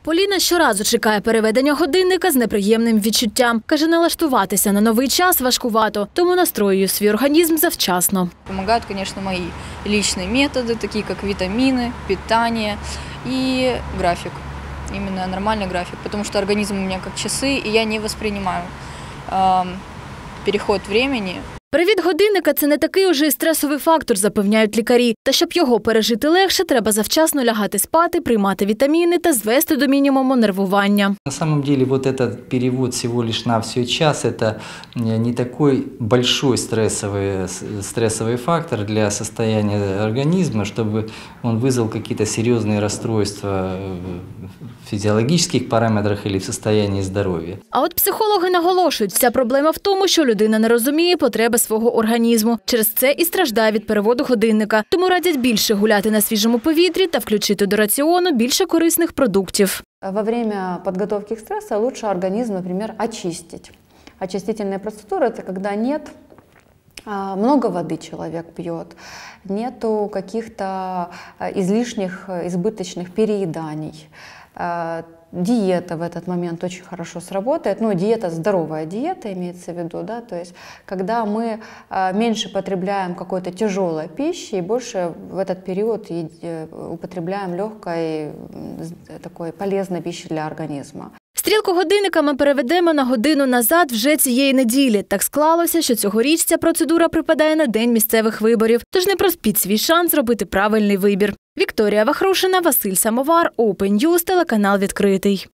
Поліна щоразу чекає переведення годинника з неприємним відчуттям. Каже, налаштуватися на новий час важкувато, тому настроює свій організм завчасно. Помогают, конечно, мои личные методы, такие как витамины, питание и график. Именно нормальный график, потому что организм у меня как часы, и я не воспринимаю переход времени. Привід годинника – це не такий уже і стресовий фактор, запевняють лікарі. Та щоб його пережити легше, треба завчасно лягати спати, приймати вітаміни та звести до мінімуму нервування. На самом деле вот этот перевод всего лишь навсего час – это не такой большой стрессовый фактор для состояния организма, чтобы он вызвал какие-то серьезные расстройства в физиологических параметрах или в состоянии здоровья. А от психологи наголошують, вся проблема в тому, що людина не розуміє потреби свого організму. Через це і страждає від переводу годинника. Тому радять більше гуляти на свіжому повітрі та включити до раціону більше корисних продуктів. Во время подготовки к стрессу лучше организм, например, очистить. Очистительные процедуры – это когда нет много воды человек пьет, нету каких-то излишних, избыточных перееданий. Диета в этот момент очень хорошо сработает, диета, здоровая диета имеется в виду, да, то есть когда мы меньше потребляем какой-то тяжелой пищи и больше в этот период употребляем легкой, такой полезной пищи для организма. Стрілку годинника ми переведемо на годину назад вже цієї неділі. Так склалося, що цьогоріч ця процедура припадає на день місцевих виборів. Тож не проспіть свій шанс зробити правильний вибір. Вікторія Вахрушина, Василь Самовар, Open News, телеканал «Відкритий».